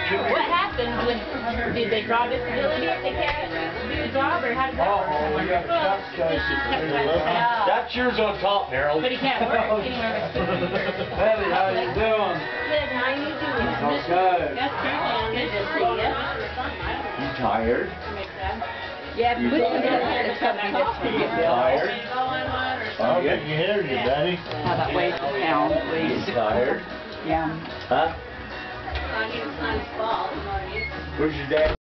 What happens when, did they draw disability if they can't do the job, or how does that work? That's yours on top, Harold. But he can't work anywhere but school. Betty, how you doing? Good, how you doing? Okay. That's good to see you. You tired? Yeah, which one is coming this week? Tired? I'll get you here, you Betty. How that weighs the pound, please. You tired? Yeah. Huh? Where's your dad?